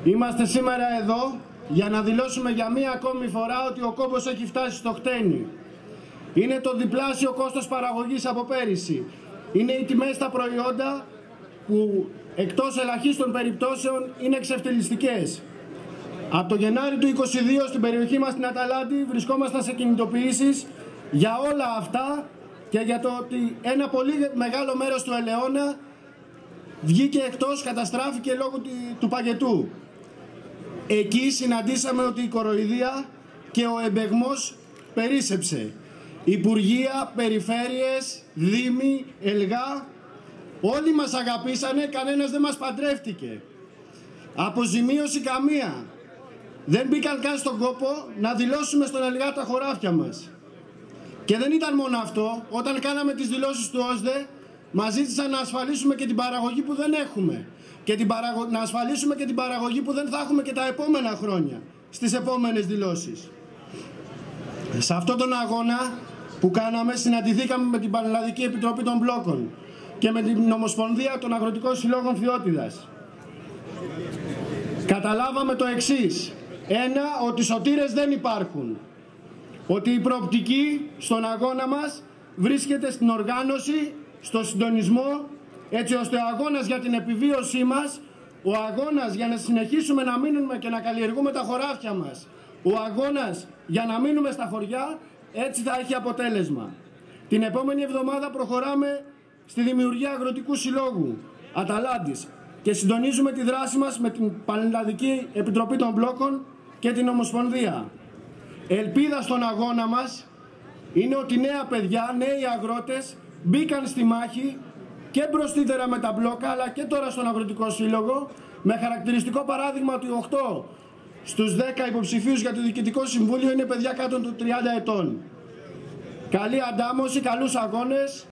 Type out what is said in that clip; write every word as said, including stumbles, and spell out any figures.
Είμαστε σήμερα εδώ για να δηλώσουμε για μία ακόμη φορά ότι ο κόμπος έχει φτάσει στο χτένι. Είναι το διπλάσιο κόστος παραγωγής από πέρυσι. Είναι οι τιμές στα προϊόντα που εκτός ελαχίστων περιπτώσεων είναι εξευτελιστικές. Από το Γενάρη του είκοσι δύο στην περιοχή μας στην Αταλάντη βρισκόμασταν σε κινητοποιήσεις για όλα αυτά και για το ότι ένα πολύ μεγάλο μέρος του ελαιώνα βγήκε εκτός, καταστράφηκε λόγω του παγετού. Εκεί συναντήσαμε ότι η κοροϊδία και ο εμπεγμός περίσσεψε. Υπουργεία, περιφέρειες, δήμοι, ελγά, όλοι μας αγαπήσανε, κανένας δεν μας παντρεύτηκε. Αποζημίωση καμία. Δεν μπήκαν καν στον κόπο να δηλώσουμε στον ελγά τα χωράφια μας. Και δεν ήταν μόνο αυτό, όταν κάναμε τις δηλώσεις του ΟΣΔΕ, μας ζήτησαν να ασφαλίσουμε και την παραγωγή που δεν έχουμε. Και την παραγω... να ασφαλίσουμε και την παραγωγή που δεν θα έχουμε και τα επόμενα χρόνια, στις επόμενες δηλώσεις. Σε αυτόν τον αγώνα που κάναμε, συναντηθήκαμε με την Πανελλαδική Επιτροπή των Μπλόκων και με την Ομοσπονδία των Αγροτικών Συλλόγων Φθιώτιδας. Καταλάβαμε το εξής. Ένα, ότι σωτήρες δεν υπάρχουν. Ότι η προοπτική στον αγώνα μας βρίσκεται στην οργάνωση, στο συντονισμό, έτσι ώστε ο αγώνας για την επιβίωσή μας, ο αγώνας για να συνεχίσουμε να μείνουμε και να καλλιεργούμε τα χωράφια μας, ο αγώνας για να μείνουμε στα χωριά, έτσι θα έχει αποτέλεσμα. Την επόμενη εβδομάδα προχωράμε στη δημιουργία Αγροτικού Συλλόγου Αταλάντης και συντονίζουμε τη δράση μας με την Πανελλαδική Επιτροπή των Μπλόκων και την Ομοσπονδία. Ελπίδα στον αγώνα μας είναι ότι νέα παιδιά, νέοι αγρότες μπήκαν στη μάχη και μπροστύτερα με τα μπλόκα, αλλά και τώρα στον Αγροτικό Σύλλογο, με χαρακτηριστικό παράδειγμα ότι οκτώ στους δέκα υποψηφίους για το Διοικητικό Συμβούλιο είναι παιδιά κάτω των τριάντα ετών. Καλή αντάμωση, καλούς αγώνες.